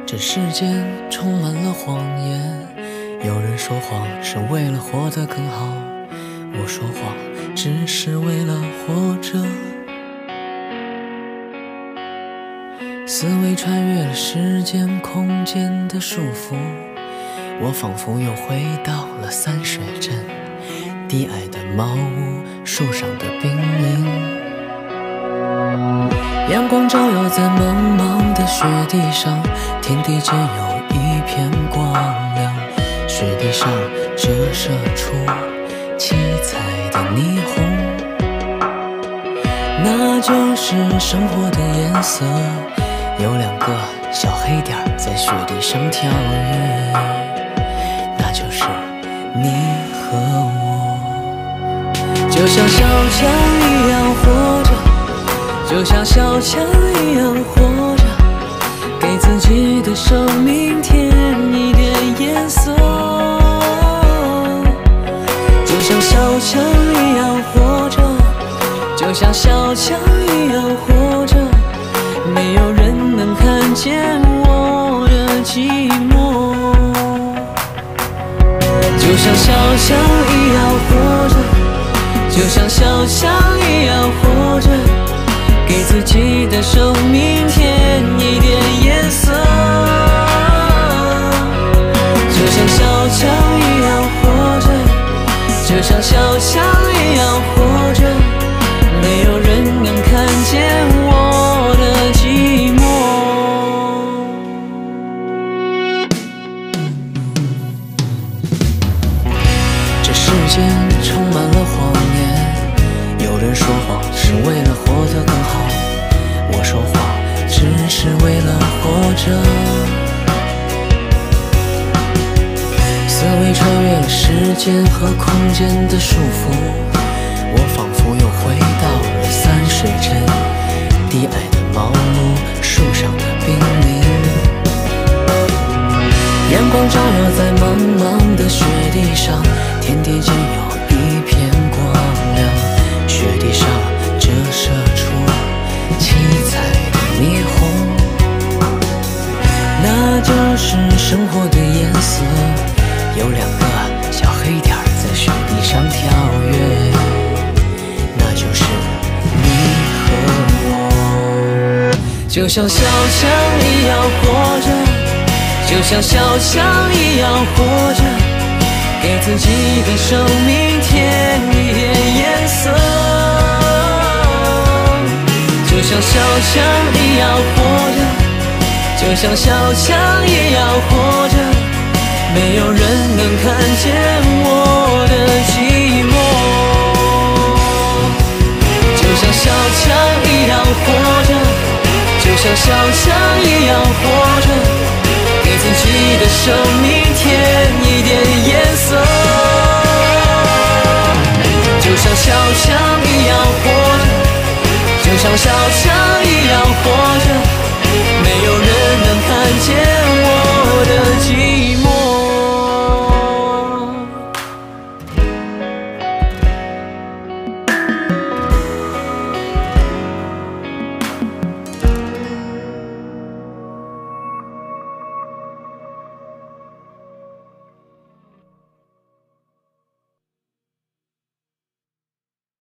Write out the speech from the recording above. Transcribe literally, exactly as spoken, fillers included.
这世间充满了谎言，有人说谎是为了活得更好，我说谎只是为了活着。思维穿越了时间空间的束缚，我仿佛又回到了三水镇，低矮的茅屋，树上的冰凌。阳光照耀在茫茫的雪地上，天地间有一片光亮，雪地上折射出七彩的霓虹，那就是生活的颜色。有两个小黑点在雪地上跳跃，那就是你和我。就像小强一样活着，就像小强一样活着，给自己的生命添一点颜色。就像小强一样活着，就像小强一样活着，没有人能看见我的寂寞。就像小强一样活着，就像小强一样活着，给自己的生命添一点颜色。就像小强一样活着，就像小强一样活着，没有人能看见我的寂寞。这世间充满了谎言，有人说谎是为了活得更好，我说谎只是为了活着。思维穿越了时间和空间的束缚，我仿佛又回到了三水镇，低矮的茅屋，树上的冰凌。阳光照耀在茫茫的雪地上，天地间有一片光亮，雪地上折射出七彩的霓虹，那就是生活的颜色。有两个小黑点在雪地上跳跃，那就是你和我。就像小强一样活着，就像小强一样活着，给自己的生命添一点颜色。就像小强一样活着，就像小强一样活着，没有人能看见我的寂寞。就像小强一样活着，就像小强一样活着，给自己的生命添一点颜色。就像小强一样活着，就像小强一样活着，